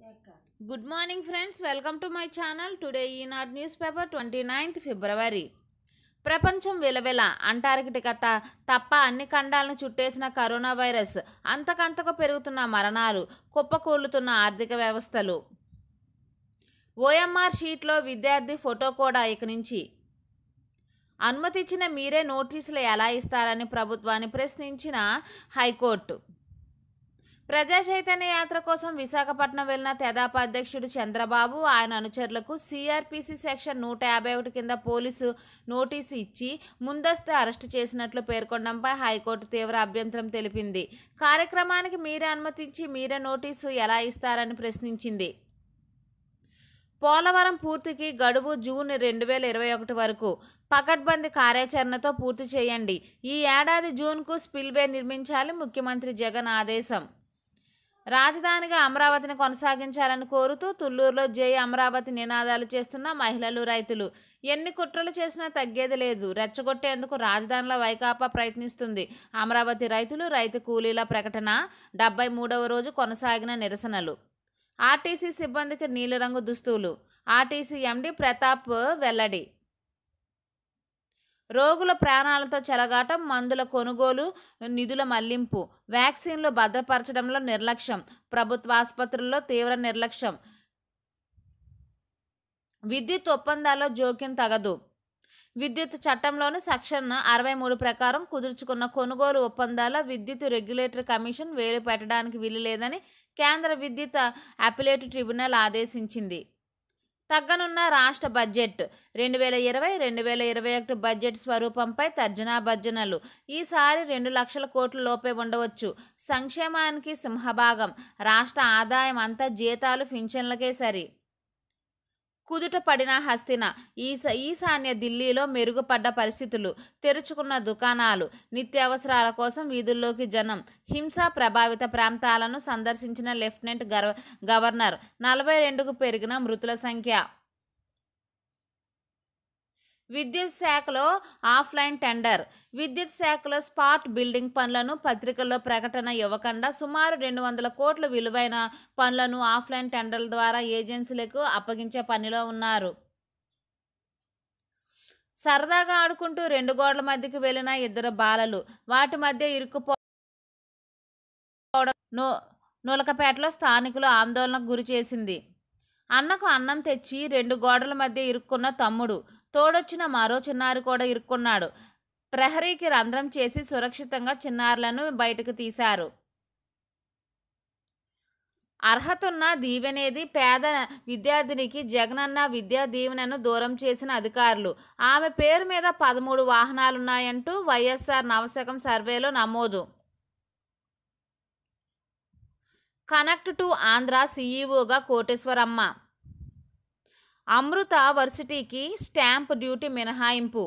Good morning friends, welcome to my channel. Today Eenadu newspaper 29th February. ప్రపంచం వెలవెల Antarctica తప్ప అన్ని ఖండాలను చుట్టేసిన corona virus, అంతకంతకు పెరుగుతున్న మరణాలు, కుప్పకూలుతున్న ఆర్థిక వ్యవస్థలు. ఓఎంఆర్ షీట్లో విద్యార్థి ఫోటో కూడా ఇక నుంచి. అనుమతి ఇచ్చిన మీరే నోటీసులు ఎలా ఇస్తారని ప్రభుత్వాన్ని ప్రశ్నించిన హైకోర్టు. ప్రజా చైతన్య యాత్ర కోసం విశాఖపట్నం వెళ్లిన తెదాప అధ్యక్షుడు చంద్రబాబు, ఆయన అనుచరులకు సిఆర్పిసి సెక్షన్ 151 కింద పోలీసు నోటీసు ఇచ్చి ముందస్తు అరెస్టు చేసినట్లు పేర్కొనడంపై హైకోర్టు తీవ్ర అభ్యంతరం తెలిపింది. కార్యక్రమానికి మీరే అనుమతించి మీరే నోటీసు ఎలా ఇస్తారని ప్రశ్నించింది. పోలవరం పూర్తికి గడువు జూన్ 2021 వరకు. పకడ్బందీ కార్యాచరణతో పూర్తి చేయండి. ఈ ఏడాది జూన్కు స్పిల్వే నిర్మించాలి, ముఖ్యమంత్రి జగన్ ఆదేశం. రాజధానిగా అమరావతిని కొనసాగించాలని కోరుతూ తుళ్లూరులో జై అమరావతి నినాదాలు చేస్తున్న మహిళలు, రైతులు. ఎన్ని కుట్రలు చేసినా తగ్గేది లేదు. రెచ్చగొట్టేందుకు రాజధానిలో వైకాపా ప్రయత్నిస్తుంది. అమరావతి రైతులు, రైతు కూలీల ప్రకటన. 73వ రోజు కొనసాగిన నిరసనలు. ఆర్టీసీ సిబ్బందికి నీలిరంగు దుస్తులు. ఆర్టీసీ ఎండీ ప్రతాప్ వెల్లడి. రోగుల ప్రాణాలతో చెలగాటం, మందుల కొనుగోలు, నిధుల మళ్లింపు, వ్యాక్సిన్లు భద్రపరచడంలో నిర్లక్ష్యం, ప్రభుత్వ ఆసుపత్రుల్లో తీవ్ర నిర్లక్ష్యం. విద్యుత్ ఒప్పందాల్లో జోక్యం తగదు. విద్యుత్ చట్టంలోని సెక్షన్ 63 ప్రకారం కుదుర్చుకున్న కొనుగోలు ఒప్పందాల విద్యుత్ రెగ్యులేటరీ కమిషన్ వేలు పెట్టడానికి వీలు లేదని కేంద్ర విద్యుత్ అపిలేట్ ట్రిబ్యునల్ ఆదేశించింది. తగ్గనున్న రాష్ట్ర బడ్జెట్. 2020-2021 బడ్జెట్ స్వరూపంపై తర్జనా భర్జనలు. ఈసారి 2 లక్షల కోట్ల లోపే ఉండవచ్చు. సంక్షేమానికి సింహభాగం. రాష్ట్ర ఆదాయం అంతా జీతాలు, పింఛన్లకే సరి. కుదుట పడిన హస్తిన. ఈశాన్య దిల్లీలో మెరుగుపడ్డ పరిస్థితులు. తెరుచుకున్న దుకాణాలు. నిత్యావసరాల కోసం వీధుల్లోకి జనం. హింస ప్రభావిత ప్రాంతాలను సందర్శించిన లెఫ్టినెంట్ గవర్నర్. 42కు పెరిగిన మృతుల సంఖ్య. విద్యుత్ శాఖలో ఆఫ్లైన్ టెండర్. విద్యుత్ శాఖలో స్పాట్ బిల్డింగ్ పనులను పత్రికల్లో ప్రకటన ఇవ్వకుండా సుమారు 200 కోట్ల విలువైన పనులను ఆఫ్లైన్ టెండర్ల ద్వారా ఏజెన్సీలకు అప్పగించే పనిలో ఉన్నారు. సరదాగా ఆడుకుంటూ 2 గోడల మధ్యకు వెళ్లిన 2 బాలలు. వాటి మధ్య ఇరుక్కుపోవడం నూలకపేటలో స్థానికులు ఆందోళనకు గురి చేసింది. అన్నకు అన్నం తెచ్చి 2 గోడల మధ్య ఇరుక్కున్న తమ్ముడు. తోడొచ్చిన మరో చిన్నారి కూడా ఇరుక్కున్నాడు. ప్రహరీకి రంధ్రం చేసి సురక్షితంగా చిన్నారులను బయటకు తీశారు. అర్హతున్న దీవెనేది. పేద విద్యార్థినికి జగనన్న విద్యా దీవెనను దూరం చేసిన అధికారులు. ఆమె పేరు మీద 13 వాహనాలున్నాయంటూ వైఎస్ఆర్ నవశకం సర్వేలో నమోదు. కనెక్ట్ టు ఆంధ్ర సీఈఓగా కోటేశ్వరమ్మ. అమృత వర్సిటీకి స్టాంప్ డ్యూటీ మినహాయింపు.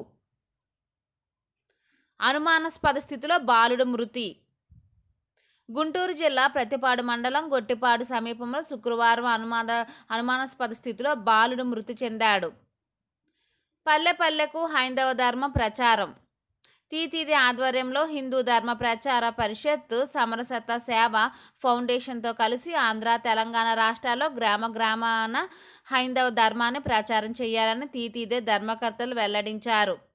అనుమానాస్పద స్థితిలో బాలుడు మృతి. గుంటూరు జిల్లా ప్రతిపాడు మండలం గొట్టిపాడు సమీపంలో శుక్రవారం అనుమానాస్పద స్థితిలో బాలుడు మృతి చెందాడు. పల్లె పల్లెకు హైందవ ధర్మ ప్రచారం. తీతీది ఆధ్వర్యంలో హిందూ ధర్మ ప్రచార పరిషత్, సమరసత సేవ ఫౌండేషన్తో కలిసి ఆంధ్ర, తెలంగాణ రాష్ట్రాల్లో గ్రామాన హైందవ ధర్మాన్ని ప్రచారం చేయాలని తీతీదే ధర్మకర్తలు వెల్లడించారు.